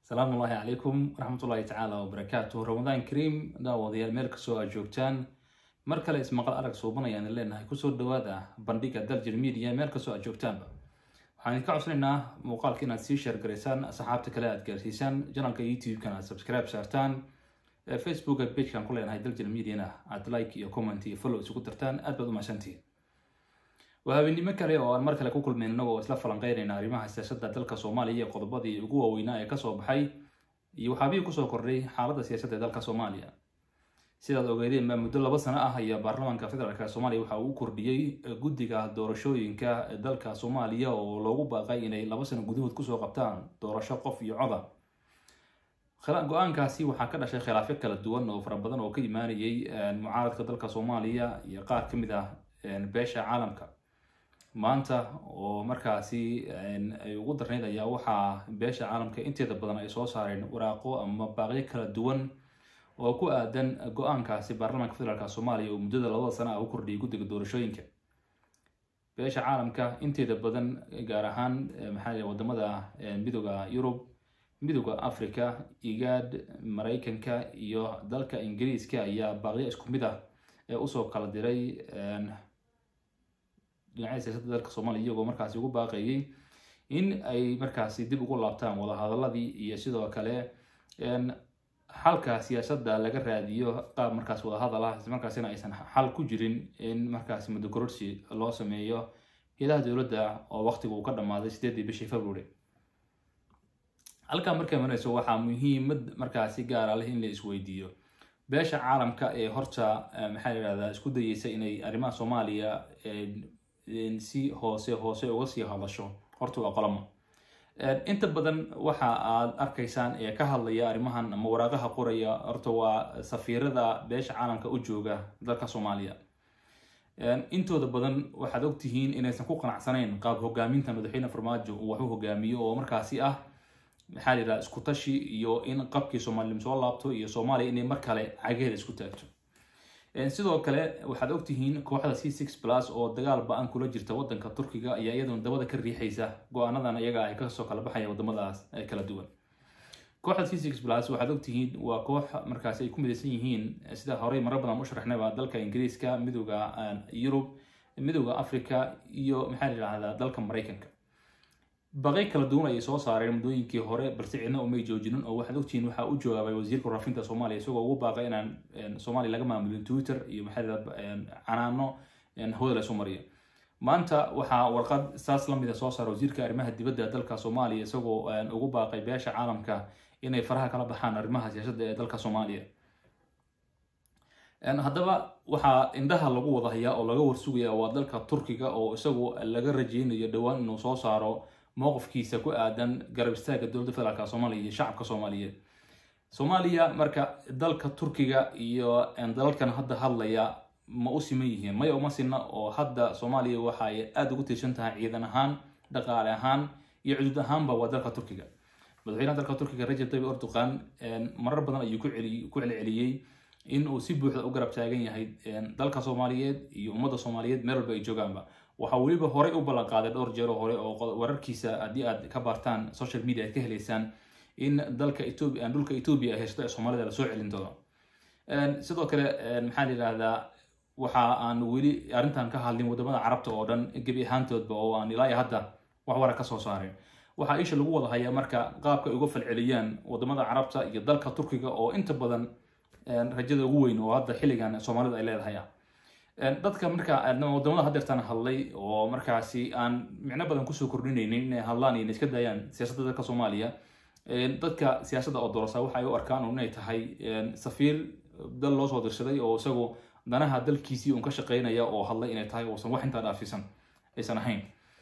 السلام الله عليكم ورحمة الله تعالى وبركاته. رمضان كريم داوديال meel kastoo aad joogtaan mar kale ismaqal arag suubanayaan leenahay ku soo dhawaada bandhiga Daljir Media meel kastoo aad joogtaanba. Waxaan ka codsanaynaa muuqaalka inaad sii share gareysaan asxaabta kale aad gaarsiisaan channelka YouTube-kana aad subscribe saartaan Facebook page-kan ku leenahay Daljir Media-na aad like iyo comment iyo follow isugu dartaan aad baad u mahadsantihiin. وهابيني مكالي أو المركلة كوكل من النوع وإسلاف فلنقيرين ريماها سياسة دالك صوماليا قضبادي وقوة ويناء كسو بحي يوحابي كسو كوري حالة سياسة دالك صوماليا سيدة دوغيدين ما مدلة بسنا هي برلمان كفدرالك صوماليا وحاو كرديي قدقا دورشوين كا دالك صوماليا ولوغو باقاين لبسنا قدود كسو قبطان دورشو قف يعضا خلال قوان كاسي وحاكدا شي خلافك كلا دوان وفربضان وكي مانيي معارض دالك صوماليا يقار كمدا باشا عالمك maanta oo markaasi ay ugu darneyd ayaa waxa beesha caalamka inteeda badan ay soo saareen waraaqo ama baaqyo kala duwan oo ku aadan go'aankaasi baarlamaanka federaalka Soomaaliya oo muddada 2 sano ah u kordhiyay guddiga doorashooyinka beesha caalamka inteeda badan gaar ahaan wadamada midowga Yurub midowga Afrika IGAD Mareykanka iyo dalka Ingiriiska ayaa baaqyo isku mid ah u soo kala diray dhinaca siyaasadda dalka Soomaaliya iyagoo markaasi ugu baaqayay in ay markaasi dib ugu laabtaan wada hadaladii iyo sidoo kale xalka siyaasadda laga raadiyo qaab markaas wada hadal ah markaasina aysan xal ku jirin in markaasi muddo kororsi loo sameeyo hay'adaha dawladda oo waqtigu ka dhamaaday 8 bishii February halka markay marayso waxa muhiimad markaasi gaar ah in la isweydiiyo beesha caalamka ee horta maxay yiraahdaa isku dayaysa inay arrimaha Soomaaliya si hoose uga sii hadasho horta waa qalamo inta badan waxa aad arkaysaan ee ka hadlaya arrimahan ama waraaqaha qoraya horta waa safiirada beesha caalamka u jooga dalka Soomaaliya intooda badan waxaad ogtihiin inaysan ku qanacsanayn qaab hogaaminta madaxweyne Farmaajo uu wax u hogaamiyo oo markaasi ah maxaa la isku tashi iyo in qabkii Soomaaliya soo laabto iyo Soomaaliya inay mar kale cageed isku taagto sidoo kale waxaad ogtihiin kooxda C6+ oo dagaal ba'an kula jirta wadanka Turkiga ayaa iyaduna dabada ka riixaysa go'aanadan ayaga ay ka soo kala baxayaan wadamadaas ay kala duwan kooxda C6+ waxaad ogtihiin waa koox markaas ay ku midaysan yihiin sida horey marar badan u sharaxnayba dalka Ingiriiska midowga Yurub midowga Afrika iyo maxaa la yiraahdaa dalka Mareykanka baqay kala duwan ay soo saareen muddooyinkii hore balse cidna uma joojinin oo waxaad ogtihiin waxa uu joogay wasiirka warfaafinta Soomaaliya isagoo ugu baaqay inaan Soomaaliya laga maamulin Twitter iyo maxaa canaano hawada la soo mariyo maanta waxa warqad saas la mid ah soo saaray wasiirka arrimaha dibadda dalka Soomaaliya isagoo ugu baaqay beesha caalamka inay faraha kala baxaan arrimaha siyaasadda ee dalka Soomaaliya haddaba waxa indhaha lagu wada hayaa oo laga warsugaya waa dalka Turkiga oo isagoo laga rajeynayo dhawaan inuu soo saaro موقفkiisa ku aadan garab istaaga dowladda federaalka Soomaaliya iyo shacabka Soomaaliyeed Soomaaliya marka dalka Turkiga iyo dalalkan hadda hadlaya ma u siman yihiin ma uma sinna oo hadda Soomaaliya waxa ay aad ugu tiirsan tahay ciidan ahaan dhaqaale ahaan iyo cudud ahaanba waa dalka Turkiga madaxweynaha dalka Turkiga Recep Tayyip Erdogan marar badan ayuu ku celceliyay in uu si buuxda u garab taagan yahay dalka Soomaaliyeed iyo ummadda Soomaaliyeed meel walba ay joogaanba waxa waliba hore u ballan qaaday dhowr jeer hore oo wararkiisa hadii aad ka baartaan social media ka heleysaan in dalka Ethiopia dhulka Ethiopia ay haysto Soomaalida la soo celin doono sidoo kale maxaa la yiraahdaa waxa aan wali arintan ka hadlin wadamada Carabta oo dhan gabi ahaantoodba oo aan ilaa hadda wax wara ka soo saareen waxa isha lagu wada hayaa marka qaabka ay uga falceliyaan wadamada Carabta iyo dalka Turkiga oo inta badan rajada ugu weyn oo hadda xilligan Soomaalida ay leedahay dadka marka wadamada hadeertan hadlay oo markaasi aan micno badan ku soo kordhinaynin inay hadlaan iyo iska daayaan siyaasadda dalka Soomaaliya dadka siyaasadda oo doorasho waxa ay u arkaan inay tahay safiir dal loo soo dirsaday oo isagu danaha dalkiisii uu ka shaqeynaya oo hadlay inay tahay oo san wax inta dhaafisan aysan ahayn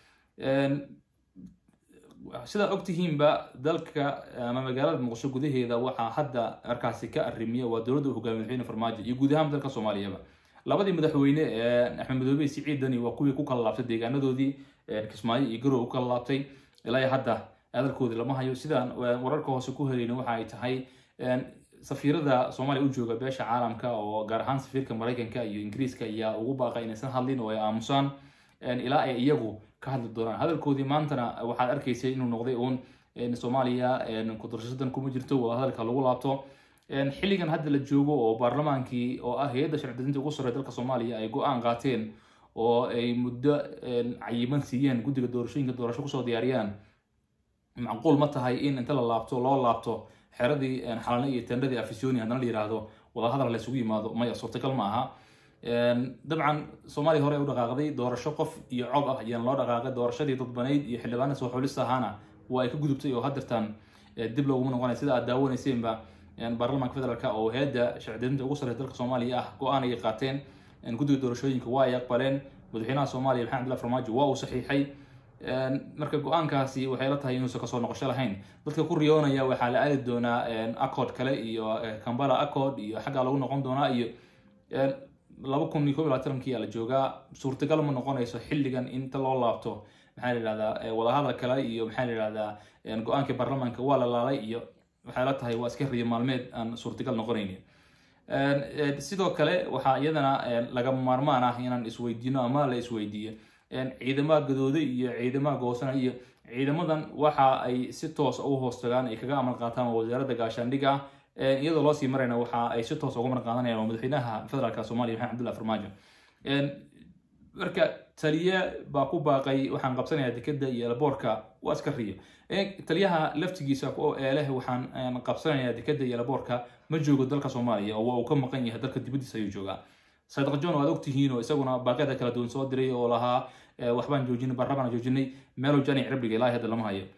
sida ogtihiinba dalka ama magaalada Muqdisho gudaheeda waxa hadda markaasi ka arrimiya waa dowladda hogaamiyaha Farmaajo iyo guud ahaan dalka Soomaaliya labadii madaxweyne Axmed Madoobe Siciid Dani waa kuwii ku kala laabtay deegaanadoodii Kismaayo iyo Garowe ku kala laabtay ilaa hadda hadalkoodii lama hayo sidaan wararka hoose ku helayna waxa ay tahay safiirada Soomaaliya u jooga beesha caalamka oo gaar ahaan safiirka Mareykanka iyo Ingiriiska ayaa ugu baaqay inaysan hadlin oo ay aamusaan ilaa ay iyagu ka hadli doonaan hadalkoodii maantana waxaad arkaysay inuu noqday Soomaaliya ku doorashadan kuma jirto wada hadalka lagu laabto xilligan hadda la joogo oo baarlamaankii oo ah hay'adda sharci dejinta ugu sarreeya dalka Soomaaliya ay go'aan qaateen oo ay muddo cayiman siiyeen guddiga doorashooyinka doorasho kusoo diyaariyaan macquul ma tahay in inta la loo laabto xeradii xalana iyo tendadii afisyooni haddana la yiraahdo wada hadal la isugu yimaado maya suurtagal ma aha dabcan Soomaaliya hore u dhaqaaqday doorasho qof iyo cod ah ayaan loo dhaqaaqay doorashadii dadbaneyd iyo xildhibaanada soo xulista ahaana waa ay ka gudubtay oo haddartan dib loogu noqonay sida aad daawanaysiinba baarlamaanka federaalka oo hay'adda sharci dejinta ugu sarreeya dalka Soomaaliya ah go'aan ay qaateen guddiga doorashooyinka waa ay aqbaleen madaxweynaha Soomaaliya Maxamed Cabdullaahi Farmaajo waa uu saxiixay marka go'aankaasi waxay la tahay inuusan kasoo noqosho lahayn dadka ku riyoonaya waxaa la aadi doonaa accord kale iyo Kampala accord iyo xagga lagu noqon doonaa iyo 2021 la joogaa suurtagal ma noqonayso xilligan inta loo laabto maxaa la yiraahdaa wada hadal kale iyo maxaa la yiraahdaa go'aanka baarlamaanka waa la laalay iyo waxay la tahay waa iska riyo maalmeed aan suurtagal noqonayn sidoo kale waxaa iyadana laga maarmaan ah inaan isweydiino ama la isweydiiyo ciidamada gadooday iyo ciidamada goosana iyo ciidamadan waxa ay si toos u hoos tagaan ay kaga amal qaataan wasaaradda gaashaandhigga iyadoo loo sii marayna waxa ay si toos uga mar qaadanayaan madaxweynaha federaalka Soomaaliya Maxamed Cabdullaahi Farmaajo marka taliye baa ku baaqay waxaan qabsanayaa dekedda iyo laboorka waa iska riyo taliyaha laftigiisa oo leh waxaan qabsanayaa dekedda iyo laboorka ma joogo dalka Soomaaliya oo uu ka maqan yahay dalka dibadiisa ayuu joogaa Saadiq John waad ogtihiin oo isaguna baaqyada kala duwan soo diray oo lahaa waxbaan joojinay baarlamaan joojinay meel jani cirbiga ilaa hadda lama hayo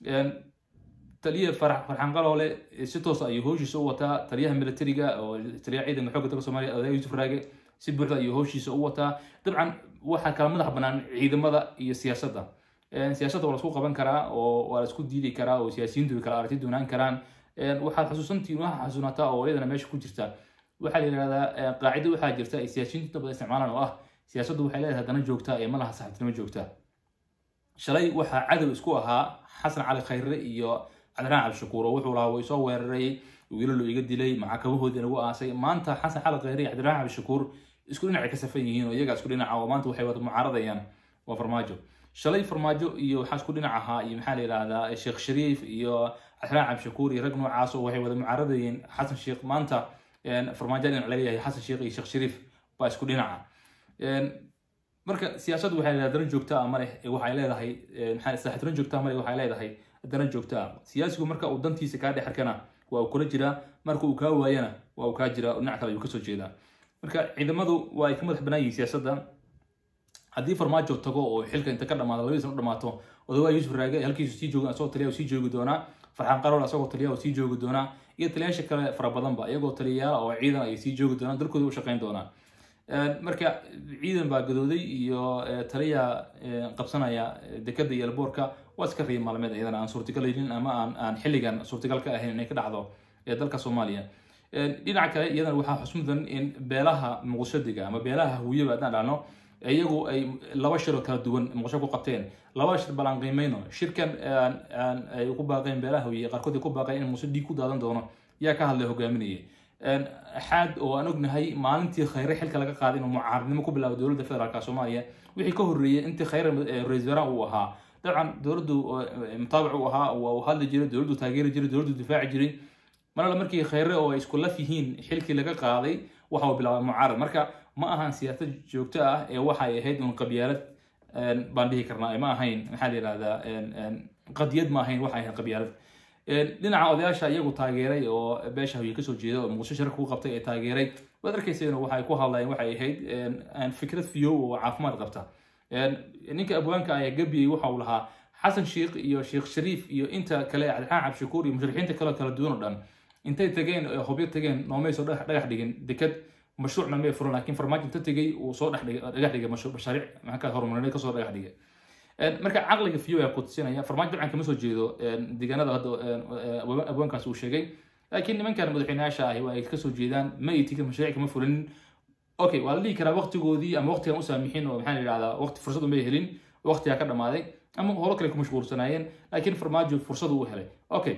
taliye farxan qaloole si toos ah ayuu howshiisa u wataa taliyaha militariga oo taliyaha ciidanka xoogga dalka Soomaaliya Oday Yuusuf Raage si buuxda ayuu howshiisa u wataa dabcan waxa kala madax banaan ciidamada iyo siyaasadda siyaasadda waa la isku qaban karaa oo waa la isku diidi karaa oo siyaasiyiintu kala aragti doonaan karaan waxaad xasuunataa oo iyadana meesha ku jirta waxaa la yiraahdaa qaacido waxaa jirta ay siyaasiyiintu badan isticmaalaan oo ah siyaasaddu waxay leedahay dana joogta ee ma laha saxibtinimo joogta shalay waxaa cadow isku ahaa Xasan Cali Khayre iyo Cabdiraan Cabdishakuur oo wuxuu lahaa way soo weeraray wiilal iga dilay maxkamadoodii lagu aasay maanta Xasan Cali Khayre iyo Cabdiraan Cabdishakuur isku dhinac ka safan yihiin oo iyaga isku dhinac oo maanta waxay wada mucaaradayaan waa Farmaajo shalay Farmaajo iyo waxa isku dhinac ahaa iyo maxaa la yiraahdaa Sheekh Shariif iyo Cabdiraan Cabdishakuur iyo rag noocaas oo waxay wada mucaaradayeen Xasan Sheekh maanta Farmaajo in la leeyahay Xasan Sheekh iyo Sheekh Shariif baa isku dhinaca marka siyaasaddu waxay leedahay dana joogta ama leh waxay leedahay maxaa saxibtinimo joogta ama leh waxay leedahay dana joogta siyaasigu marka uu dantiisa ka dhexarkana waa uu kula jiraa marka uu ka waayana waa uu ka jiraa dhinac kale uu ka soo jeedaa marka ciidamadu waa ay ka madax banaan yihiin siyaasadda haddii Farmaajo tago oo xilka inta ka dhamaado labadiisa u dhamaato Oday Yuusuf Raage halkiisu sii jooga asoo taliya sii joogi doona Farxan Qarool asoo taliya sii joogi doona iyo taliyaasha kale fara badan ba iyagoo taliyayaal oo ciidan ay sii joogi doonaan dalkooda u shaqeyn doonaan marka ciidan baa gadooday iyo taliya qabsanaya dekedda iyo laboorka waa iska riyo maalmeed iyadana aan suurtagal ahayn ama aan xilligan suurtagal ka ahayn inay ka dhacdo dalka Soomaaliya dhinaca kale iyadana waxaa xusmudan in beelaha Muqdishadiga ama beelaha Hawiyaba aan dhacno iyagu ay laba shir oo kala duwan Muqdisho ku qabteen laba shir balan qiimeeyno shirkan ay ku baaqeen beelaha Hawiye qarkood ku baaqeen in Muqdisho ku daadan doono yaa ka hadlay hogaaminayay axad oo aan ognahay maalintii Khayre xilka laga qaaday inuu mucaaradnimo ku bilaabo dowladda federaalka Soomaaliya wixii ka horeeyay intii Khayre ra'iisul wasaare uu ahaa dabcan dowladdu mutaabic u ahaa oo hadli jiray dowladdu taageeri jiray dowladdu difaaci jiray marna markii Khayre oo isku laf yihiin xilkii laga qaaday waxa uu bilaabay mucaarad marka ma ahan siyaasad joogto ah ee waxa ay ahayd un qabyaalad baan dhihi karnaa ma ahayn maxaa la yiraahdaa qadiyad ma ahayn waxa ay ahayd qabyaalad dhinaca odayaasha iyagu taageeray oo beesha Hawiye ka soo jeeda oo Muqdisho shirka ku qabtay ee taageeray wad arkayseen waxa ay ku hadlayeen waxa ay ahayd fikrad fiyow oo caafimaad qabta ninka abwaanka ay gabiyay waxa uu lahaa Xasan Sheekh iyo Sheekh Shariif iyo inta kale Cabdiraan Cabdishakuur iyo musharixiinta kala duwan oo dhan intay tageen hubyo tageen noomay soo dhagax dhigin dekad mashruucna ma furan laakiin Farmaajo inta tagay uu soo dhagax dhigay mashruuc maxaa horumarineed ka soo dhagax dhigay marka caqliga fiyo ay qodsinaya Farmaajo dabcan kama soo jeedo deegaanada hadda abwaankaas uu sheegay laakiin nimankan madaxweynayaasha ah ay ka soo jeedaan ma ay tigin mashruuc kama furin okay waa la dhigi karaa waqtigoodii ama waqtigan u saamixin oo maxaa la yiraahdaa waqti fursad uma helin waqtiga ka dhamaaday ama holo kale ku mashquulsanaayeen laakiin Farmaajo fursad uu helay okay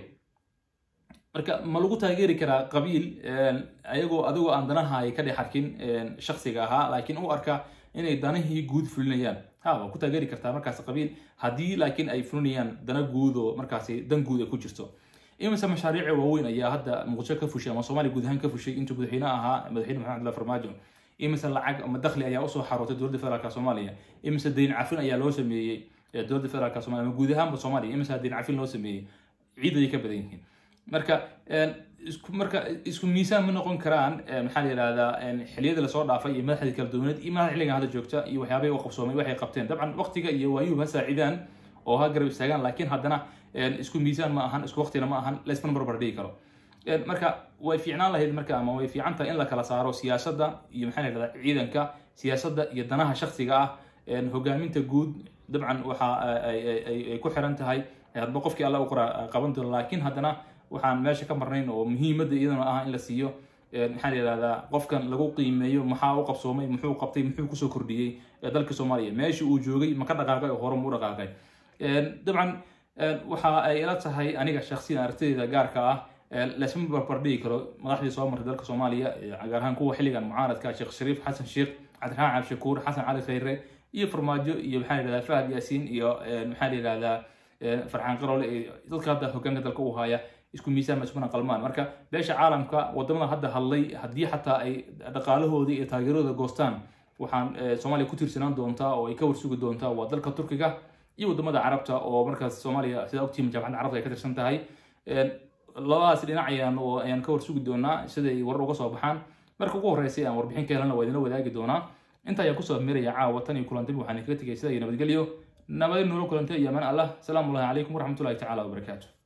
marka ma lagu taageeri karaa qabiil ayagoo adigoo aan danaha ay ka dhex arkin shakhsiga ahaa laakiin uu arka inay danahii guud fulinayaan waa ku taageeri kartaa markaas qabiil haddii laakiin ay fulinayaan dana guud oo markaasi dan guud ay ku jirto imise mashaariic waaweyn ayaa hadda muqdisho ka fushay ama Soomaaliya guud ahaan ka fushay intuu madaxweyne ahaa madaxweyne Maxamed Abdullaahi Farmaajo imise lacag ama dakhli ayaa usoo xarootay dowladda federaalka Soomaaliya imise deyn cafin ayaa loo sameeyey dowladda federaalka Soomaaliya ama guud ahaan Soomaaliya imise deyn cafin loo sameeyey ciid ay ka badan yihiin marka isku miisaan ma noqon karaan maxaa la yiraahdaa xilliyada la soo dhaafay iyo madaxda kala duwaneed iyo madaxda xilligan hadda joogta iyo waxyaabaha uu qabsoomay waxay qabteen dabcan waqtiga iyo waayuhu saacidaan oo ha garab istaagaan laakiin haddana isku miisaan ma ahan isku waqtina ma ahan la isma barbar dhigi karo marka way fiicnaan lahayd marka ama way fiican tahay in la kala saaro siyaasadda iyo maxaa la yiraahdaa ciidanka siyaasadda iyo danaha shakhsiga ah hogaaminta guud dabcan waxa ay ku xiran tahay hadba qofkii alla u qora qaban doono laakiin haddana waxaan meesha ka marnayn oo muhiimadda iyadana ah in la siiyo maxaa la yiraahdaa qofkan lagu qiimeeyo maxaa uu qabsoomay muxuu qabtay muxuu kusoo kordhiyey dalka Soomaaliya meeshii uu joogay ma ka dhaqaaqay oo hore mu dhaqaaqay dabcan waxa ay ila tahay aniga shakhsiyan aragtidayda gaarka ah la isma barbar dhigi karo madaxdii soo martay dalka Soomaaliya gaar ahaan kuwa xilligan mucaaradka Sheekh Shariif Xasan Sheekh Cabdiraxmaan Cabdishakuur Xasan Cali Khayre iyo Farmaajo iyo maxaa la yiraahdaa Fahad Yaasiin iyo maxaa la yiraahdaa Farxaan Qaroole dadka hadda hoggaanka dalka u haya isku miisaan ma isuna qalmaan marka beesha caalamka wadamada hadda hadlay haddii xataa ay dhaqaalahoodii iyo taageeradooda goostaan waxaan Soomaaliya ku tiirsanaan doontaa oo ay ka warsugi doontaa waa dalka Turkiga iyo wadamada Carabta oo markaas Soomaaliya sida ogtiin jaamacadda Carabta ay ka tirsan tahay labadaas dhinac ayaan ka warsugi doonaa sida ay war uga soo baxaan marka ugu horeysay aan warbixin ka helana waa idinla wadaagi doonaa inta ayaa kusoo miraya caawa tan iyo kulantin waxaan kaga tegay sida nabadgelyo nabadgelyo kulantay iyo amaan Allah salaamu calaykum waraxmatullaahi tacaala wabarakaatuh